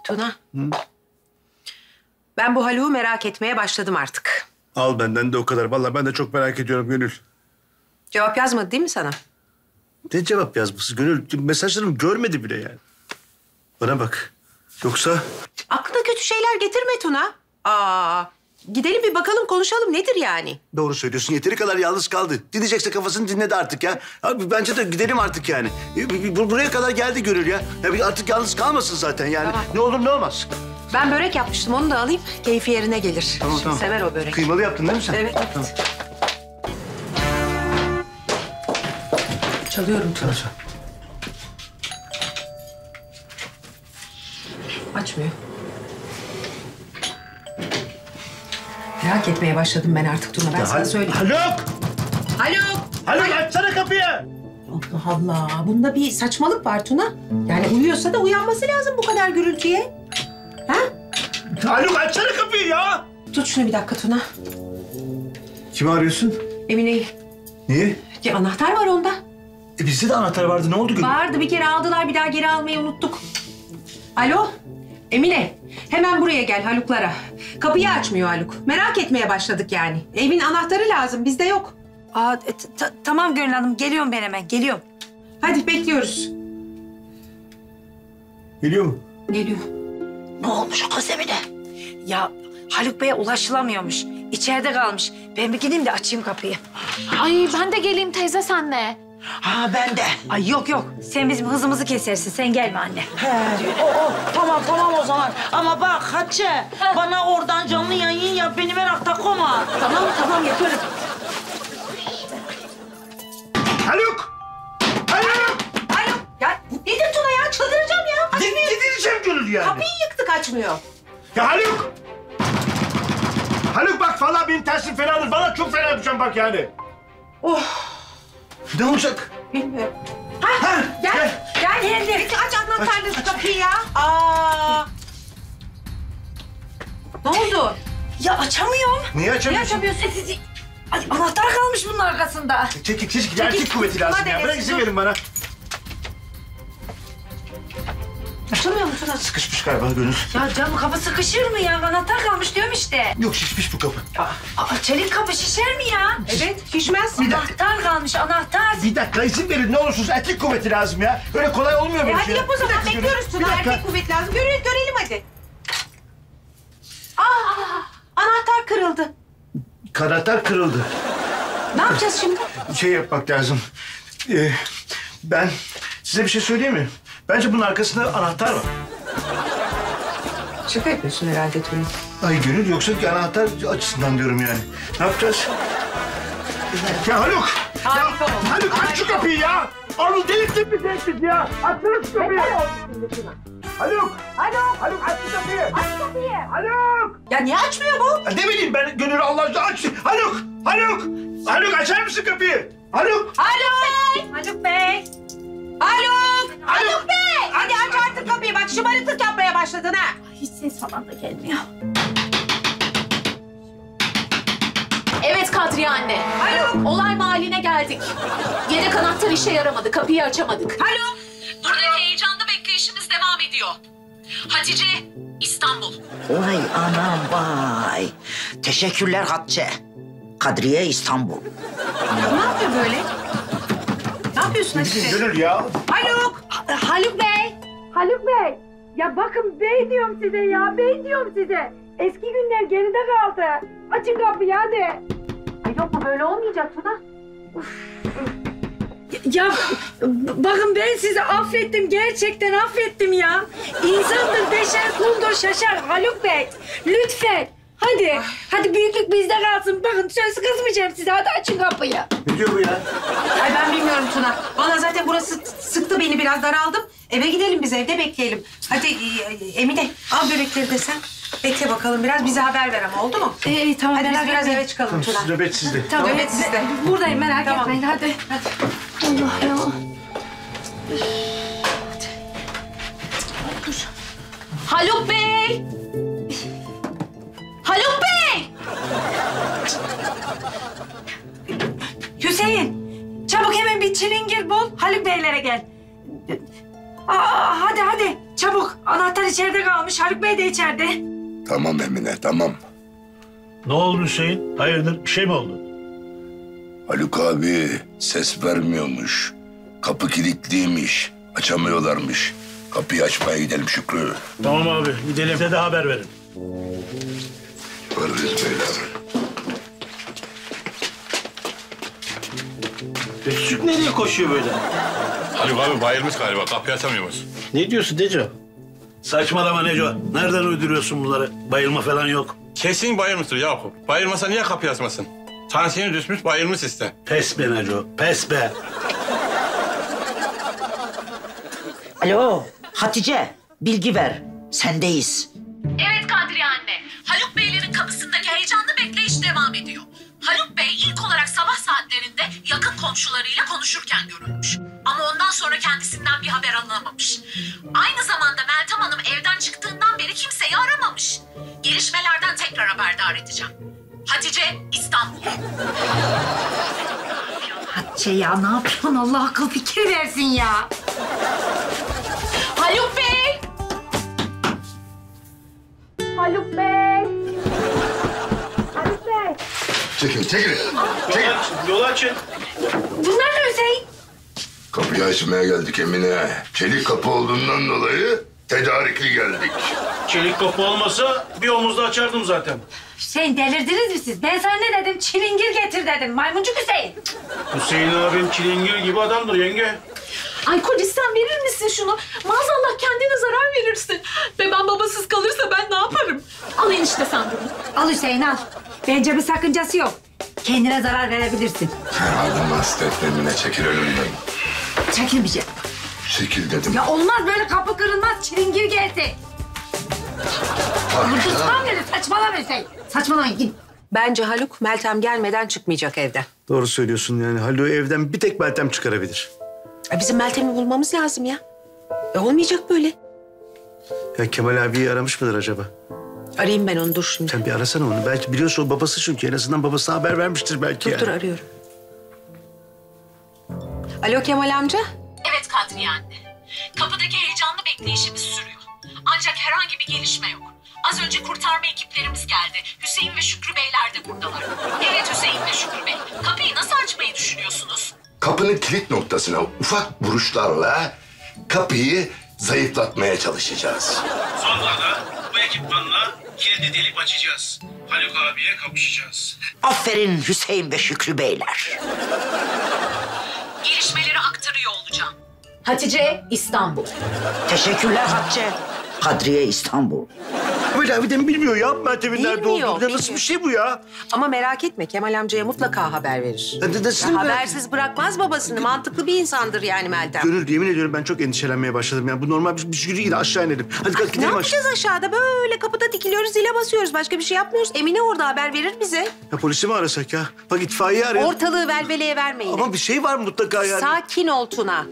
Tuna. Hı? Ben bu Haluk'u merak etmeye başladım artık. Al benden de o kadar. Vallahi ben de çok merak ediyorum Gönül. Cevap yazmadı değil mi sana? Ne cevap yazması Gönül? Mesajlarımı görmedi bile yani. Bana bak. Yoksa... Aklına kötü şeyler getirme Tuna. Gidelim bir bakalım, konuşalım. Nedir yani? Doğru söylüyorsun. Yeteri kadar yalnız kaldı. Dinleyecekse kafasını dinledi artık ya. Abi bence de gidelim artık yani. Buraya kadar geldi Gönül ya. Artık yalnız kalmasın zaten yani. Tamam. Ne olur ne olmaz. Ben börek yapmıştım. Onu da alayım. Keyfi yerine gelir. Tamam. Sever o börek. Kıymalı yaptın değil mi sen? Evet. Tamam. Çalıyorum Tuna. Açmıyor. Merak etmeye başladım ben artık Tuna. Ben sana söyleyeyim. Haluk! Haluk, açsana kapıyı! Allah Allah. Bunda bir saçmalık var Tuna. Yani uyuyorsa da uyanması lazım bu kadar gürültüye. Ha? Haluk açsana kapıyı ya! Tut şunu bir dakika Tuna. Kimi arıyorsun? Emine'yi. Niye? Ya anahtar var onda. Bizde de anahtar vardı. Ne oldu Gönül? Vardı. Bir kere aldılar. Bir daha geri almayı unuttuk. Alo? Emine. Hemen buraya gel Haluk'lara. Kapıyı açmıyor Haluk. Merak etmeye başladık yani. Evin anahtarı lazım. Bizde yok. Tamam Gönül Hanım. Geliyorum ben hemen. Geliyorum. Hadi bekliyoruz. Geliyor mu? Geliyor. Ne olmuş o kız Emine? Ya Haluk Bey'e ulaşılamıyormuş. İçeride kalmış. Ben bir gideyim de açayım kapıyı. Ay ben de geleyim teyze senle. Ha ben de. Ay yok. Sen bizim hızımızı kesersin. Sen gelme anne. Tamam o zaman. Ama bak Hatice, bana oradan canlı yayın yap. Beni merakta koma. Tamam yaparım. Haluk! Ya nedir Tuna ya? Çıldıracağım ya. Ne diyeceğim Gönül yani? Kapıyı yıktık açmıyor. Ya Haluk! Haluk bak vallahi benim tersim fenadır. Valla çok fena düşeceğim bak yani. Oh. Ne olacak? Bilmiyorum. Gel. Aç anahtarlı kapıyı ya. Ne oldu? Ya açamıyorum. Niye açamıyorsun? Ay, anahtar kalmış bunun arkasında. Çekil. Erkek kuvveti lazım Hadi, ya. Bırak izin verin bana. Açamıyor musun? Sıkışmış galiba Gönül. Ya cam kapı sıkışır mı ya? Anahtar kalmış diyorum işte. Yok şişmiş bu kapı. Çelik kapı şişer mi ya? Evet, şişmez. Anahtar kalmış, anahtar. Bir dakika izin verin ne olursunuz. Erkek kuvveti lazım ya. Öyle kolay olmuyor böyle Hadi şey. yap o zaman. Bekliyoruz Tuna. Erkek kuvvet lazım. Görelim hadi. Anahtar kırıldı. Anahtar kırıldı. Ne yapacağız şimdi? Şey yapmak lazım. Ben size bir şey söyleyeyim mi? Bence bunun arkasında anahtar var. Şaka yapıyorsun herhalde Tuna. Ay Gönül yoksa ki anahtar açısından diyorum yani. Ne yapacağız? Ya Haluk! Harika oldu. Haluk aç şu kapıyı ya! Oğlum delirttin mi sensiz ya? Açsana şu kapıyı! Haluk! Haluk aç şu kapıyı! Aç kapıyı. Haluk! Ya niye açmıyor bu? Ne bileyim ben Gönül Allah aşkına aç! Haluk açar mısın kapıyı? Haluk! Haluk Bey. Haluk Bey! Hadi aç artık kapıyı. Bak şımarıklık yapmaya başladın ha. Hiç ses falan da gelmiyor. Evet Kadriye anne. Haluk! Olay mahalline geldik. Yedek anahtar işe yaramadı. Kapıyı açamadık. Haluk! Burada heyecanlı bekleyişimiz devam ediyor. Hatice, İstanbul. Vay anam vay. Teşekkürler Hatice. Kadriye İstanbul. Ne yapıyor böyle? Ne yapıyorsun Hatice? Gönül ya! Haluk! Haluk Bey. Haluk Bey. Ya bakın bey diyorum size ya. Bey diyorum size. Eski günler geride kaldı. Açın kapıyı hadi. Ay yok bu böyle olmayacak Tuna. Ya bakın ben sizi affettim. Gerçekten affettim ya. İnsandır beşer, kuldur şaşar Haluk Bey. Lütfen. Hadi büyüklük bizde kalsın. Bakın söz kızmayacağım size. Hadi açın kapıyı. Ne diyor bu ya? Ay ben bilmiyorum Tuna. Bana zaten burası sıktı beni biraz daraldım. Eve gidelim biz evde bekleyelim. Hadi Emine al börekleri de sen. Bekle bakalım biraz bize haber ver ama oldu mu? Tamam. Hadi biz merak biraz etmeyin. eve çıkalım Tamam, Tuna. siz nöbet sizde. Tamam. Nöbet sizde. Buradayım merak Tamam. etmeyin hadi. Allah ya. Haluk Bey! Haluk Bey! Hüseyin, çabuk hemen bir çilingir bul. Haluk Beylere gel. Hadi çabuk. Anahtar içeride kalmış. Haluk Bey de içeride. Tamam Emine, tamam. Ne oldu Hüseyin? Hayırdır? Bir şey mi oldu? Haluk abi ses vermiyormuş. Kapı kilitliymiş. Açamıyorlarmış. Kapıyı açmaya gidelim Şükrü. Tamam abi. Gidelim de haber verin. Varırız beyler. Küçük nereye koşuyor böyle? Haluk abi bayılmış galiba. Kapıyı açamıyormuş. Ne diyorsun Neco? Saçmalama Neco. Nereden uyduruyorsun bunları? Bayılma falan yok. Kesin bayılmıştır Yakup. Bayılmasa niye kapıyı açmasın? Tansiyonu düşmüş bayılmış işte. Pes be Neco. Pes be. Alo Hatice, bilgi ver. Sendeyiz. Evet Kadriye anne. Haluk Beylerin kapısındaki heyecanlı bekleyiş devam ediyor. Haluk Bey ilk olarak sabah saatlerinde yakın komşularıyla konuşurken görülmüş. Ama ondan sonra kendisinden bir haber alınamamış. Aynı zamanda Meltem Hanım evden çıktığından beri kimseyi aramamış. Gelişmelerden tekrar haberdar edeceğim. Hatice, İstanbul. Hatice ya ne yapıyorsun? Allah akıl fikir versin ya. Haluk Bey! Haluk Bey! Haluk Bey! Çekil, çekil. Yol açın. Bunlar ne Hüseyin? Kapıyı açmaya geldik Emine. Çelik kapı olduğundan dolayı tedarikli geldik. Çelik kapı olmasa bir omuzda açardım zaten. Hüseyin delirdiniz mi siz? Ben sana ne dedim? Çilingir getir dedim. Maymuncuk Hüseyin. Hüseyin abim çilingir gibi adamdır yenge. Ay Kolis sen verir misin şunu? Maazallah kendine zarar verirsin. Ve ben babasız kalırsa ben ne yaparım? Al enişte sen bunu. Al Hüseyin al. Bence bir sakıncası yok. Kendine zarar verebilirsin. Adamı hasta etme Emine, çekil önümden. Çekilmeyecek. Çekil dedim. Ya olmaz böyle kapı kırılmaz. Çilingir geldi. Vurdurtmam dedi. Saçmalama Hüseyin. Saçmalamayın gidin. Bence Haluk Meltem gelmeden çıkmayacak evden. Doğru söylüyorsun yani. Haluk'u evden bir tek Meltem çıkarabilir. Bizim Meltem'i bulmamız lazım ya. Olmayacak böyle. Ya Kemal abiyi aramış mıdır acaba? Arayayım ben onu, dur şimdi. Sen bir arasana onu. Belki biliyorsun o babası çünkü. En azından babasına haber vermiştir belki Dur arıyorum. Alo Kemal amca. Evet Kadriye anne. Kapıdaki heyecanlı bekleyişimiz sürüyor. Ancak herhangi bir gelişme yok. Az önce kurtarma ekiplerimiz geldi. Hüseyin ve Şükrü Beyler de buradalar. Evet Hüseyin ve Şükrü Bey. Kapıyı nasıl açmayı düşünüyorsunuz? Kapının kilit noktasına ufak vuruşlarla kapıyı zayıflatmaya çalışacağız. Sonra da bu ekipmanla kilidi delip açacağız. Haluk abiye kavuşacağız. Aferin Hüseyin ve Şükrü Beyler. Gelişmeleri aktarıyor olacağım. Hatice, İstanbul. Teşekkürler Hatice. Kadriye İstanbul. Kemal abi de mi bilmiyor ya Meltem'in nerede Bilmiyor, olduğunu? Ya nasıl bilmiyor. bir şey bu ya? Ama merak etme Kemal amcaya mutlaka haber verir. Nasıl Ya mı? habersiz bırakmaz babasını. Mantıklı bir insandır yani Meltem. Gönül yemin ediyorum ben çok endişelenmeye başladım ya. Bu normal bir yürü yine aşağı inelim. Hadi kalk Ne gidelim aşağı. yapacağız aşağıda? Böyle kapıda dikiliyoruz, zile basıyoruz. Başka bir şey yapmıyoruz. Emine orada haber verir bize. Ya polisi mi arasak ya? Bak itfaiye arayalım. Ortalığı velveleye vermeyin. Ama bir şey var mutlaka yani. Sakin ol Tuna.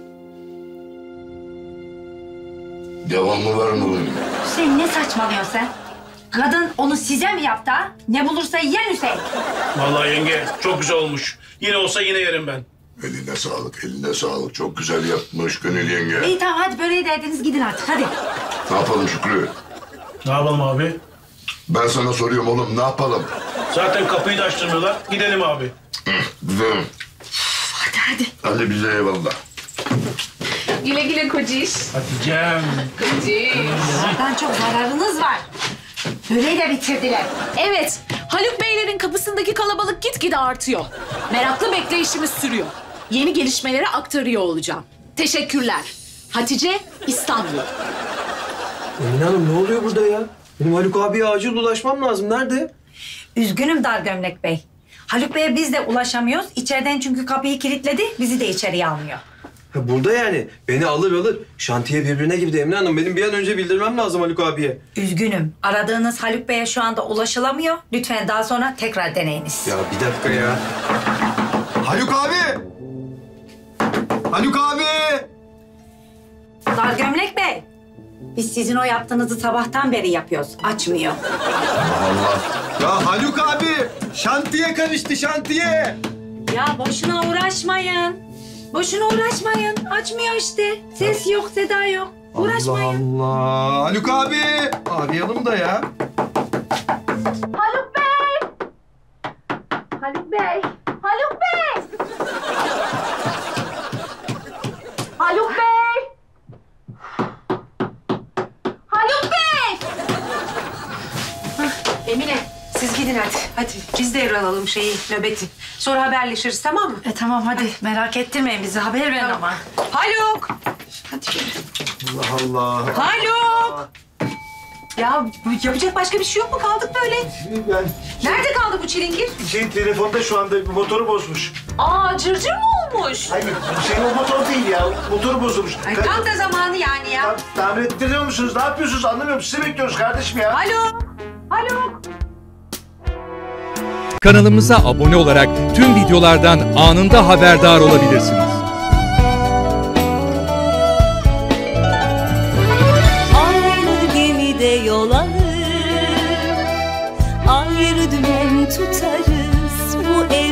Devamı var mı bunun? Hüseyin ne saçmalıyorsun sen? Kadın onu size mi yaptı ha? Ne bulursa yiyen Hüseyin. Vallahi yenge çok güzel olmuş. Yine olsa yine yerim ben. Eline sağlık, eline sağlık. Çok güzel yapmış Gönül yenge. İyi tamam hadi böreği de yediniz gidin artık hadi. Ne yapalım Şükrü? Ne yapalım abi? Ben sana soruyorum oğlum, ne yapalım? Zaten kapıyı da açtırmıyorlar. Gidelim abi. Gidelim. Hadi. Hadi bize eyvallah. Güle güle Kociş. Hatice'm. Zaten çok zararınız var. Böreği de bitirdiler. Evet, Haluk Beylerin kapısındaki kalabalık gitgide artıyor. Meraklı bekleyişimiz sürüyor. Yeni gelişmeleri aktarıyor olacağım. Teşekkürler. Hatice, İstanbul. Emine Hanım ne oluyor burada ya? Benim Haluk abiye acil ulaşmam lazım. Nerede? Üzgünüm Dar Gömlek Bey. Haluk Bey'e biz de ulaşamıyoruz. İçeriden çünkü kapıyı kilitledi. Bizi de içeriye almıyor. Ha, burada yani. Beni alır. Şantiye birbirine girdi Emine Hanım. Benim bir an önce bildirmem lazım Haluk abiye. Üzgünüm. Aradığınız Haluk Bey'e şu anda ulaşılamıyor. Lütfen daha sonra tekrar deneyiniz. Ya bir dakika ya. Haluk abi! Haluk abi! Dar Gömlek Bey. Biz sizin o yaptığınızı sabahtan beri yapıyoruz. Açmıyor. Ya Haluk abi! Şantiye karıştı şantiye! Ya boşuna uğraşmayın. Boşuna uğraşmayın. Açmıyor işte. Ses yok, seda yok. Uğraşmayın. Allah Allah. Haluk abi. Arayalım da ya. Haluk Bey! Haluk Bey! Haluk Bey! Haluk Bey! Haluk Bey! Emine siz gidin hadi. Hadi biz devralım nöbeti. Sonra haberleşiriz tamam mı? Tamam hadi. Merak ettirmeyin bizi. Haber verin ama. Haluk! Hadi yürü. Allah Allah. Haluk! Ya yapacak başka bir şey yok mu? Kaldık böyle. Ben Nerede kaldı bu çilingir? telefonda şu anda motoru bozmuş. Aa cırcır mı olmuş? Hayır o motor değil ya. Motoru bozulmuş. Ay, tam da zamanı yani ya. Tamir ettiriyor musunuz? Ne yapıyorsunuz? Anlamıyorum. Sizi bekliyoruz kardeşim ya. Haluk! Haluk! Kanalımıza abone olarak tüm videolardan anında haberdar olabilirsiniz. Aynı gemide yol alır, ayrı dümen tutarız bu